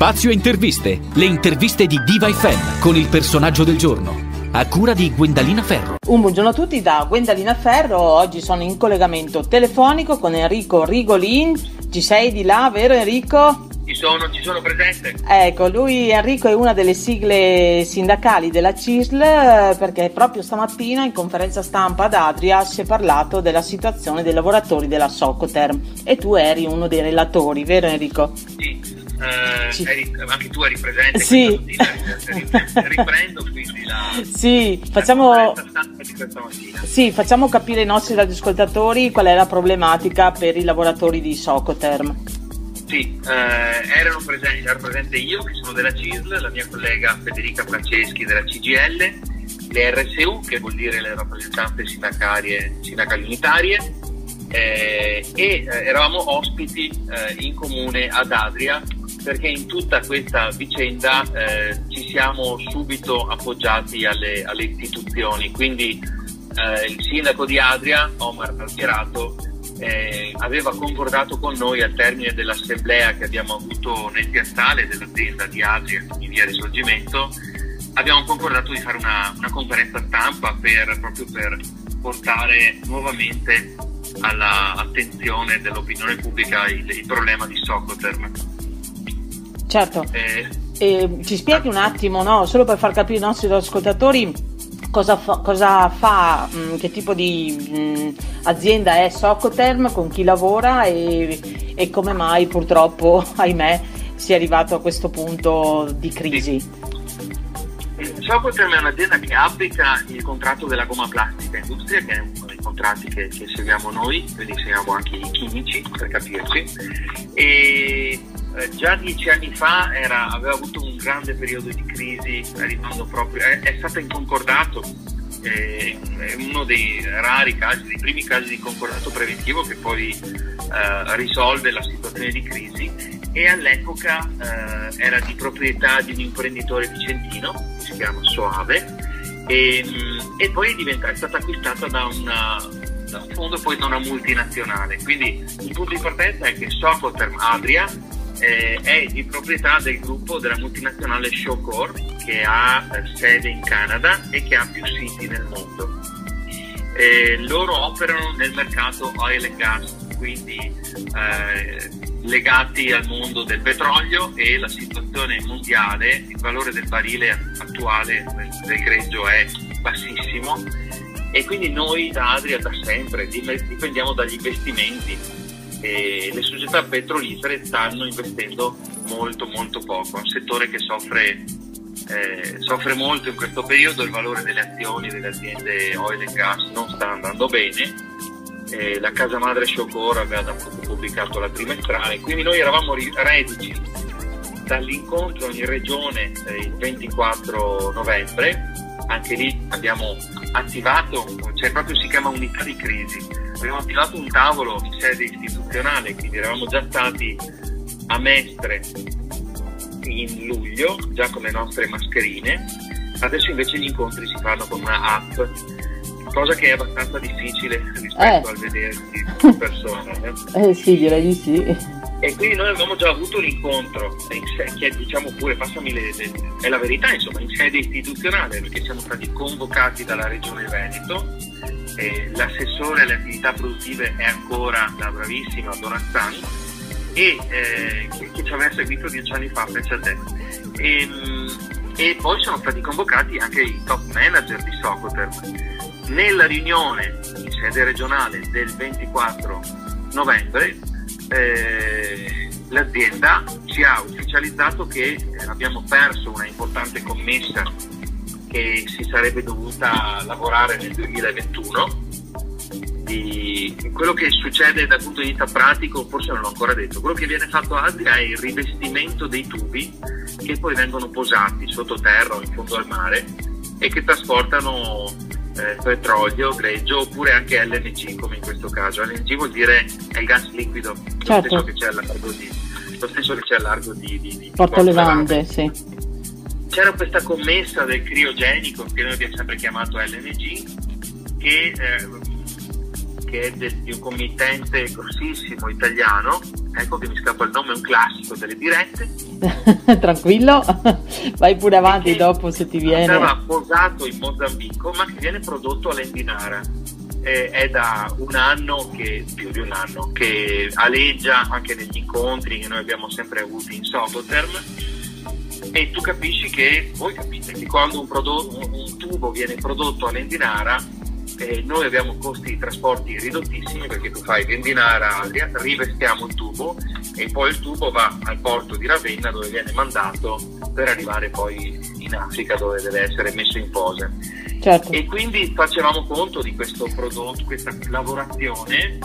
Spazio interviste, le interviste di Diva FM con il personaggio del giorno, a cura di Gwendalina Ferro. Un buongiorno a tutti da Gwendalina Ferro. Oggi sono in collegamento telefonico con Enrico Rigolin. Ci sei di là, vero Enrico? Ci sono presente. Ecco, Enrico è una delle sigle sindacali della CISL, perché proprio stamattina in conferenza stampa ad Adria si è parlato della situazione dei lavoratori della Socotherm e tu eri uno dei relatori, vero Enrico? Sì, anche tu eri presente. Sì. Riprendo quindi la conferenza di questa mattina. Sì, facciamo capire ai nostri radioascoltatori qual è la problematica per i lavoratori di Socotherm. Sì, ero presente io che sono della CISL, la mia collega Federica Franceschi della CGIL, le RSU che vuol dire le rappresentanze sindacali unitarie, e eravamo ospiti in comune ad Adria, perché in tutta questa vicenda ci siamo subito appoggiati alle istituzioni. Quindi il sindaco di Adria, Omar Alfierato, aveva concordato con noi al termine dell'assemblea che abbiamo avuto nel piazzale dell'azienda di Adria in via Risorgimento. Abbiamo concordato di fare una conferenza stampa proprio per portare nuovamente all'attenzione dell'opinione pubblica il problema di Socotherm. Certo, ci spieghi un attimo, no? Solo per far capire ai nostri ascoltatori cosa fa, che tipo di azienda è Socotherm, con chi lavora e come mai purtroppo, ahimè, si è arrivato a questo punto di crisi. Socotherm è un'azienda che applica il contratto della gomma plastica industria, che è uno dei contratti che seguiamo noi, quindi seguiamo anche i chimici per capirci, e già 10 anni fa aveva avuto un grande periodo di crisi, arrivando proprio, è stato in concordato, è uno dei rari casi, dei primi casi di concordato preventivo che poi risolve la situazione di crisi, e all'epoca era di proprietà di un imprenditore vicentino, che si chiama Soave, e poi è stata acquistata da un fondo, poi da una multinazionale. Quindi il punto di partenza è che Socotherm Adria è di proprietà del gruppo della multinazionale Shawcor, che ha sede in Canada e che ha più siti nel mondo. Loro operano nel mercato oil and gas, quindi legati al mondo del petrolio, e la situazione mondiale, il valore del barile attuale del greggio è bassissimo, e quindi noi da Adria da sempre dipendiamo dagli investimenti, e le società petrolifere stanno investendo molto molto poco. È un settore che soffre molto in questo periodo. Il valore delle azioni delle aziende oil and gas non sta andando bene. La casa madre Shawcor aveva da poco pubblicato la trimestrale, quindi noi eravamo reduci dall'incontro in regione il 24 novembre. Anche lì abbiamo attivato, si chiama unità di crisi. Abbiamo attivato un tavolo in sede istituzionale, quindi eravamo già stati a Mestre in luglio, già con le nostre mascherine. Adesso invece gli incontri si fanno con una app, cosa che è abbastanza difficile rispetto al vedersi in persona. Sì, direi di sì. E quindi noi abbiamo già avuto l'incontro, che diciamo pure, è la verità, insomma, in sede istituzionale, perché siamo stati convocati dalla Regione Veneto. L'assessore alle attività produttive è ancora la bravissima Donazzan, che ci aveva seguito 10 anni fa, pensa a te. E poi sono stati convocati anche i top manager di Socotherm. Nella riunione in sede regionale del 24 novembre l'azienda ci ha ufficializzato che abbiamo perso una importante commessa che si sarebbe dovuta lavorare nel 2021. Quello che succede dal punto di vista pratico forse non l'ho ancora detto. Quello che viene fatto a Adria è il rivestimento dei tubi che poi vengono posati sottoterra o in fondo al mare e che trasportano petrolio, greggio, oppure anche LNG, come in questo caso. LNG vuol dire è il gas liquido, lo stesso che c'è al largo di Porto Levante, sì. C'era questa commessa del criogenico, che noi abbiamo sempre chiamato LNG, che che è di un committente grossissimo italiano, ecco che mi scappa il nome, è un classico delle dirette. Tranquillo, vai pure avanti dopo se ti viene. Sarà posato in Mozambico, ma che viene prodotto all'Endinara. È da un anno, più di un anno, che aleggia anche negli incontri che noi abbiamo sempre avuto in Socoterm, e tu capisci che, voi capite che quando un tubo viene prodotto all'Endinara, noi abbiamo costi di trasporti ridottissimi, perché tu fai l'Endinara Adria, rivestiamo il tubo e poi il tubo va al porto di Ravenna, dove viene mandato per arrivare poi in Africa, dove deve essere messo in pose. Certo. E quindi facevamo conto di questo prodotto, questa lavorazione,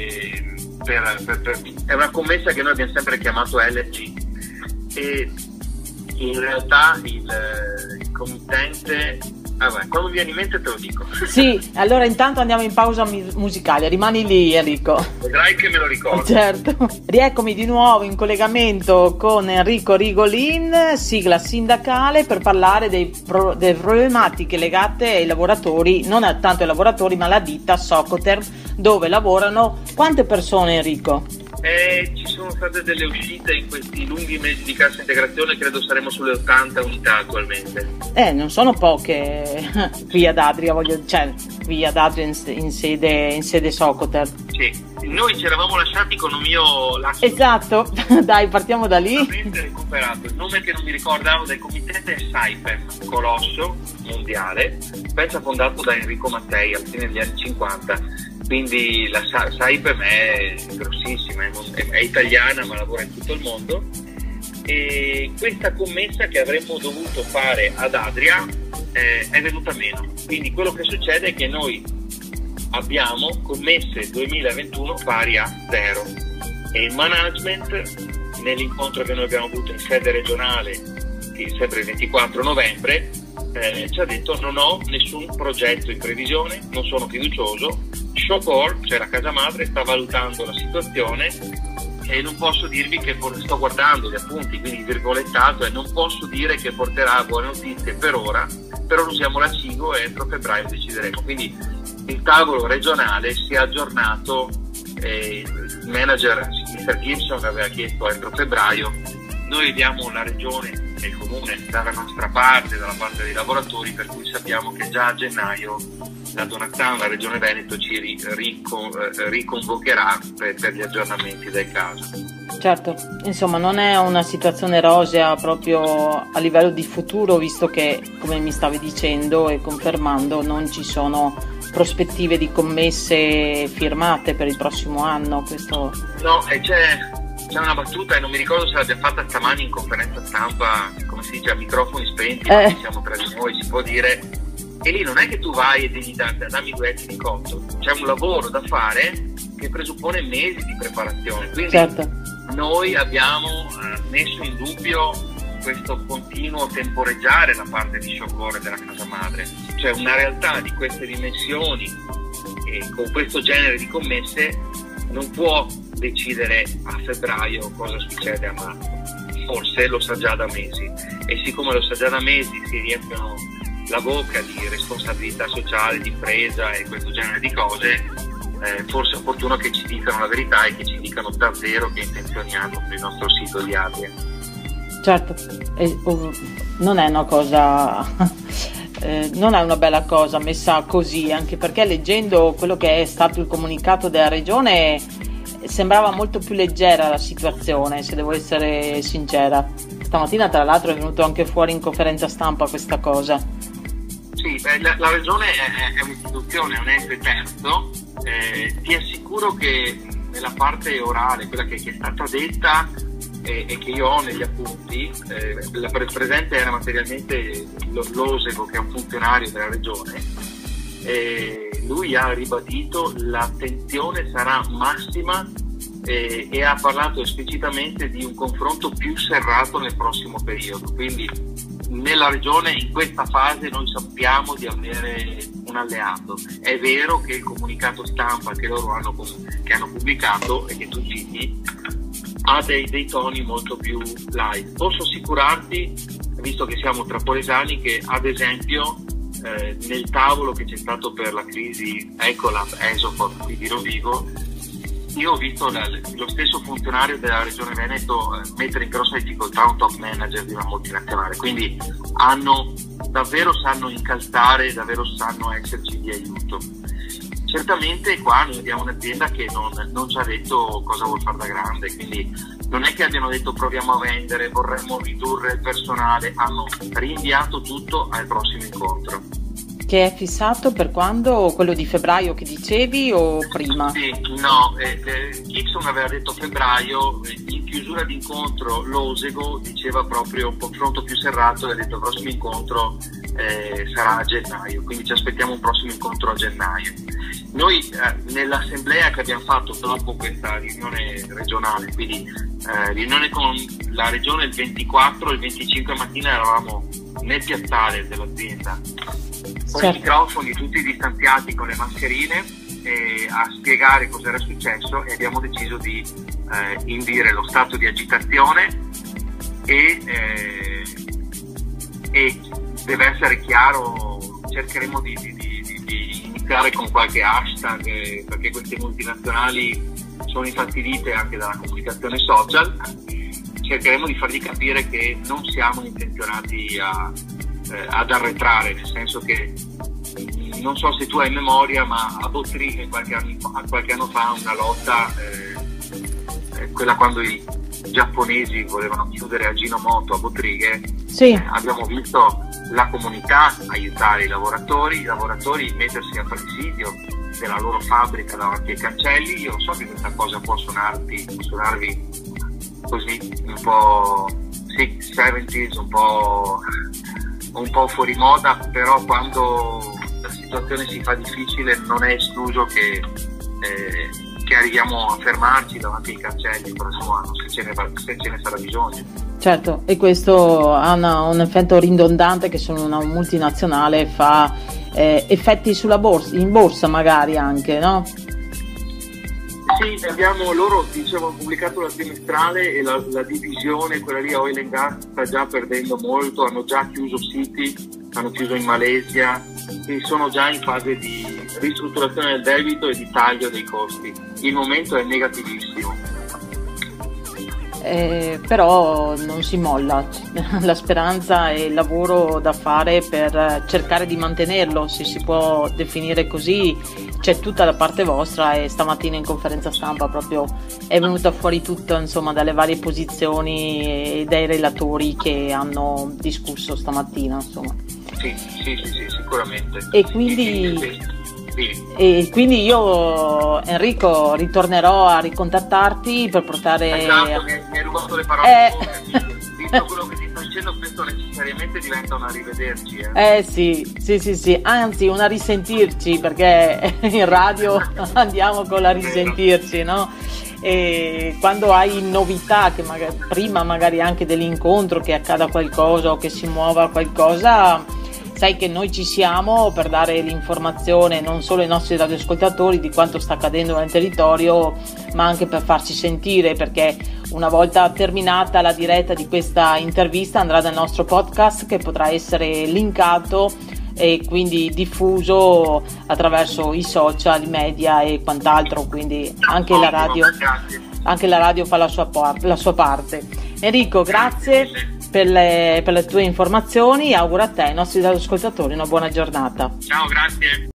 è una commessa che noi abbiamo sempre chiamato LG, e in realtà il committente, quando mi viene in mente te lo dico. Sì, allora intanto andiamo in pausa musicale, rimani lì Enrico. Vedrai che me lo ricordo. Certo. Rieccomi di nuovo in collegamento con Enrico Rigolin, sigla sindacale, per parlare delle problematiche legate ai lavoratori, non tanto ai lavoratori ma alla ditta Socoterm, dove lavorano quante persone, Enrico? Ci sono state delle uscite in questi lunghi mesi di cassa integrazione, credo saremo sulle 80 unità attualmente. Non sono poche qui ad Adria, qui ad Adria in sede Socoterm. Sì, noi ci eravamo lasciati con un mio lascio. Esatto, dai, partiamo da lì. Recuperato il nome che non mi ricordavo del committente, è Saipem, colosso mondiale, pensa fondato da Enrico Mattei alla fine degli anni 50. Quindi la Saipem è grossissima, è italiana ma lavora in tutto il mondo, e questa commessa che avremmo dovuto fare ad Adria è venuta meno. Quindi quello che succede è che noi abbiamo commesse 2021 pari a 0, e il management, nell'incontro che noi abbiamo avuto in sede regionale sempre il 24 novembre, ci ha detto: non ho nessun progetto in previsione, non sono fiducioso, Shopor, cioè la casa madre, sta valutando la situazione e non posso dirvi che sto guardando gli appunti, quindi virgolettato, e non posso dire che porterà buone notizie per ora, però usiamo la CIGO e entro febbraio decideremo. Quindi il tavolo regionale si è aggiornato, il manager Mr. Gibson aveva chiesto entro febbraio. Noi vediamo la regione e il comune dalla nostra parte, dalla parte dei lavoratori, per cui sappiamo che già a gennaio la Donatana, la Regione Veneto, ci riconvocherà per gli aggiornamenti del caso. Certo, insomma non è una situazione rosea proprio a livello di futuro, visto che, come mi stavi dicendo e confermando, non ci sono prospettive di commesse firmate per il prossimo anno. Questo... No, c'è una battuta, e non mi ricordo se l'abbia fatta stamani in conferenza stampa, come si dice, a microfoni spenti, ma siamo tra di noi, si può dire. E lì non è che tu vai e devi dammi 2 etti di conto, c'è un lavoro da fare che presuppone mesi di preparazione. Quindi certo, noi abbiamo messo in dubbio questo continuo temporeggiare da parte di Shopor e della casa madre, cioè una realtà di queste dimensioni e con questo genere di commesse non può decidere a febbraio cosa succede a marzo, forse lo sa già da mesi, e siccome lo sa già da mesi si riempiono la bocca di responsabilità sociale, di impresa e questo genere di cose, forse è opportuno che ci dicano la verità e che ci dicano davvero che intenzioni hanno per il nostro sito di Adria. Certo, non è una cosa non è una bella cosa messa così, anche perché leggendo quello che è stato il comunicato della regione sembrava molto più leggera la situazione, se devo essere sincera. Stamattina tra l'altro è venuto anche fuori in conferenza stampa questa cosa. Sì, la regione è un'istituzione, è un ente terzo, ti assicuro che nella parte orale, quella che è stata detta e che io ho negli appunti, la presente era materialmente Losego, che è un funzionario della regione, lui ha ribadito l'attenzione sarà massima e ha parlato esplicitamente di un confronto più serrato nel prossimo periodo. Quindi nella regione in questa fase noi sappiamo di avere un alleato. È vero che il comunicato stampa che loro hanno pubblicato e che tu citi ha dei toni molto più light. Posso assicurarti, visto che siamo trapoletani, che ad esempio nel tavolo che c'è stato per la crisi Ecolab, Esoport di Virovigo, io ho visto lo stesso funzionario della Regione Veneto mettere in grossa difficoltà un top manager di una multinazionale, quindi davvero sanno incalzare, davvero sanno esserci di aiuto. Certamente qua noi abbiamo un'azienda che non ci ha detto cosa vuol fare da grande, quindi non è che abbiano detto proviamo a vendere, vorremmo ridurre il personale, hanno rinviato tutto al prossimo incontro. Che è fissato per quando? Quello di febbraio che dicevi o prima? Sì, no, Gibson aveva detto febbraio, in chiusura di incontro l'Osego diceva proprio un confronto più serrato e ha detto il prossimo incontro sarà a gennaio, quindi ci aspettiamo un prossimo incontro a gennaio. Noi nell'assemblea che abbiamo fatto dopo questa riunione regionale, quindi riunione con la regione il 24 e il 25 mattina eravamo nel piazzale dell'azienda con i microfoni tutti distanziati con le mascherine a spiegare cosa era successo, e abbiamo deciso di indire lo stato di agitazione e deve essere chiaro, cercheremo di iniziare con qualche hashtag perché queste multinazionali sono infastidite anche dalla comunicazione social. Cercheremo di fargli capire che non siamo intenzionati ad arretrare, nel senso che non so se tu hai memoria, ma a Bottrighe qualche anno fa una lotta, quella quando i giapponesi volevano chiudere Ajinomoto a Bottrighe, sì. Abbiamo visto la comunità aiutare i lavoratori mettersi a presidio della loro fabbrica davanti ai cancelli. Io so che questa cosa può suonarvi così un po' 70s, un po' fuori moda, però quando la situazione si fa difficile non è escluso che arriviamo a fermarci davanti ai cancelli il prossimo anno se ce ne sarà bisogno. Certo, e questo ha un effetto ridondante che sono una multinazionale, fa effetti sulla borsa, in borsa magari anche, no? Sì, loro hanno pubblicato la trimestrale e la divisione, quella lì Oil and Gas, sta già perdendo molto, hanno già chiuso siti, hanno chiuso in Malesia, quindi sono già in fase di ristrutturazione del debito e di taglio dei costi. Il momento è negativissimo. Però non si molla, la speranza e il lavoro da fare per cercare di mantenerlo, se si può definire così, c'è tutta da parte vostra, e stamattina in conferenza stampa proprio è venuta fuori tutto, insomma, dalle varie posizioni e dai relatori che hanno discusso stamattina, insomma. Sì, sicuramente. E quindi io, Enrico, ritornerò a ricontattarti per portare... Esatto, mi hai rubato le parole. Visto quello che ti sto dicendo, questo necessariamente diventa una rivederci. Sì, anzi una risentirci, perché in radio andiamo con la risentirci, no? E quando hai novità, che prima magari anche dell'incontro, che accada qualcosa o che si muova qualcosa, sai che noi ci siamo per dare l'informazione non solo ai nostri radioascoltatori di quanto sta accadendo nel territorio, ma anche per farci sentire, perché una volta terminata la diretta di questa intervista andrà nel nostro podcast, che potrà essere linkato e quindi diffuso attraverso i social, i media e quant'altro, quindi anche la radio fa la sua parte. Enrico, grazie per le tue informazioni, auguro a te e ai nostri ascoltatori una buona giornata. Ciao, grazie.